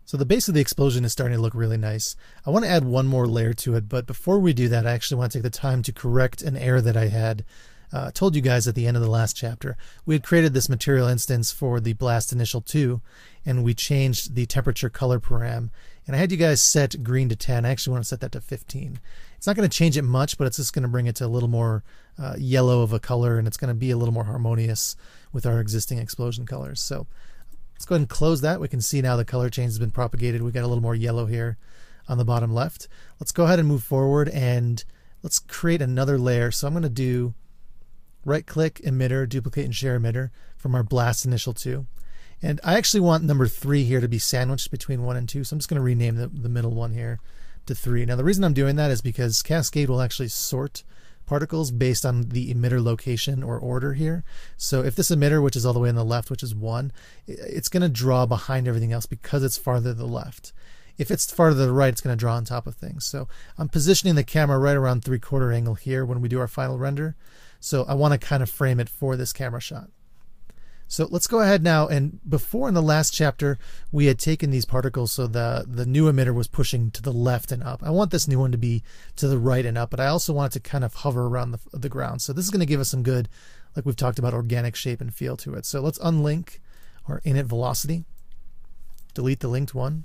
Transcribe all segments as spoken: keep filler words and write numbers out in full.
So the base of the explosion is starting to look really nice. I want to add one more layer to it, but before we do that, I actually want to take the time to correct an error that I had uh, told you guys at the end of the last chapter. We had created this material instance for the Blast Initial two, and we changed the temperature color param. And I had you guys set green to ten. I actually want to set that to fifteen. It's not going to change it much, but it's just going to bring it to a little more uh, yellow of a color, and it's going to be a little more harmonious with our existing explosion colors. So let's go ahead and close that. We can see now the color change has been propagated. We got a little more yellow here on the bottom left. Let's go ahead and move forward and let's create another layer. So I'm going to do right click, emitter, duplicate and share emitter from our Blast Initial two. And I actually want number three here to be sandwiched between one and two. So I'm just going to rename the, the middle one here to three. Now the reason I'm doing that is because Cascade will actually sort particles based on the emitter location or order here. So if this emitter, which is all the way on the left, which is one, it's going to draw behind everything else because it's farther to the left. If it's farther to the right, it's going to draw on top of things. So I'm positioning the camera right around three quarter angle here when we do our final render. So I want to kind of frame it for this camera shot. So let's go ahead now, and before in the last chapter we had taken these particles so the the new emitter was pushing to the left and up. I want this new one to be to the right and up, but I also want it to kind of hover around the, the ground. So this is going to give us some good, like we've talked about, organic shape and feel to it. So let's unlink our init velocity, delete the linked one.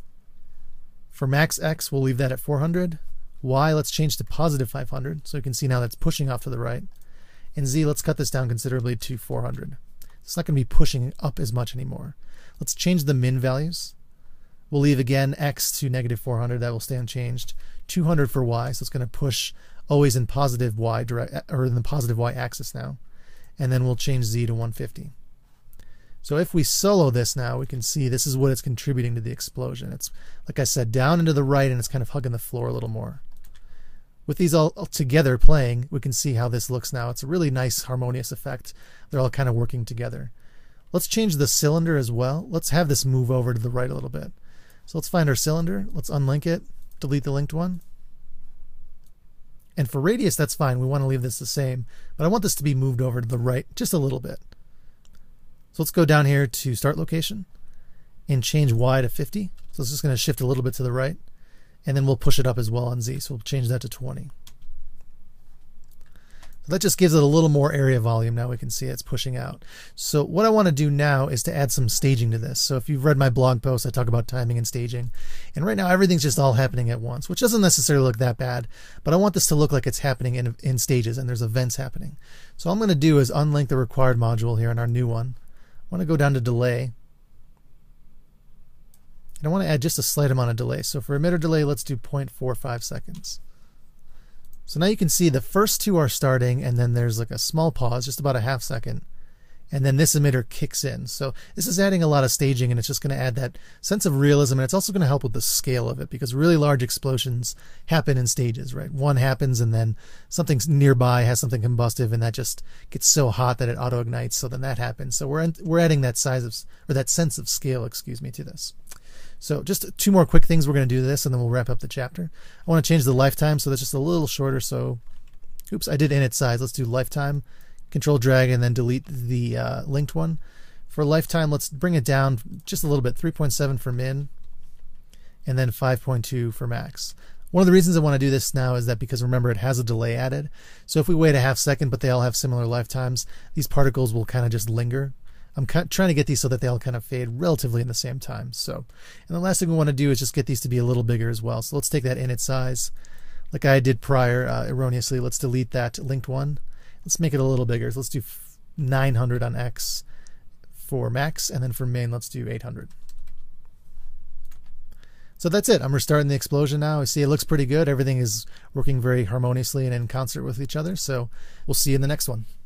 For max X, we'll leave that at four hundred. Y, let's change to positive five hundred, so you can see now that's pushing off to the right. And Z, let's cut this down considerably to four hundred. It's not going to be pushing up as much anymore. Let's change the min values. We'll leave again X to negative four hundred. That will stay unchanged. two hundred for Y, so it's going to push always in positive Y direct, or in the positive Y axis now. And then we'll change Z to one fifty. So if we solo this now, we can see this is what it's contributing to the explosion. It's, like I said, down and to the right, and it's kind of hugging the floor a little more. With these all together playing, we can see how this looks now. It's a really nice harmonious effect. They're all kind of working together. Let's change the cylinder as well. Let's have this move over to the right a little bit. So let's find our cylinder. Let's unlink it, delete the linked one. And for radius, that's fine. We want to leave this the same, but I want this to be moved over to the right just a little bit. So let's go down here to start location and change Y to fifty. So it's just going to shift a little bit to the right. And then we'll push it up as well on Z, so we'll change that to twenty. So that just gives it a little more area volume. Now we can see it's pushing out. So what I want to do now is to add some staging to this. So if you've read my blog post, I talk about timing and staging. And right now everything's just all happening at once, which doesn't necessarily look that bad, but I want this to look like it's happening in, in stages and there's events happening. So all I'm going to do is unlink the required module here in our new one. I want to go down to delay. And I want to add just a slight amount of delay. So for emitter delay, let's do zero point four five seconds. So now you can see the first two are starting, and then there's like a small pause, just about a half second. And then this emitter kicks in. So this is adding a lot of staging, and it's just going to add that sense of realism, and it's also going to help with the scale of it, because really large explosions happen in stages, right? One happens, and then something nearby has something combustive, and that just gets so hot that it auto-ignites, so then that happens. So we're, we're adding that size of, or that sense of scale, excuse me, to this. So just two more quick things we're going to do to this, and then we'll wrap up the chapter. I want to change the lifetime, so that's just a little shorter. So, oops, I did init size. Let's do lifetime, control drag, and then delete the uh, linked one. For lifetime, let's bring it down just a little bit, three point seven for min, and then five point two for max. One of the reasons I want to do this now is that because, remember, it has a delay added. So if we wait a half second, but they all have similar lifetimes, these particles will kind of just linger. I'm trying to get these so that they all kind of fade relatively in the same time. So, and the last thing we want to do is just get these to be a little bigger as well. So let's take that init size, like I did prior uh, erroneously. Let's delete that linked one. Let's make it a little bigger. So let's do nine hundred on X for max, and then for min, let's do eight hundred. So that's it. I'm restarting the explosion now. I see it looks pretty good. Everything is working very harmoniously and in concert with each other. So we'll see you in the next one.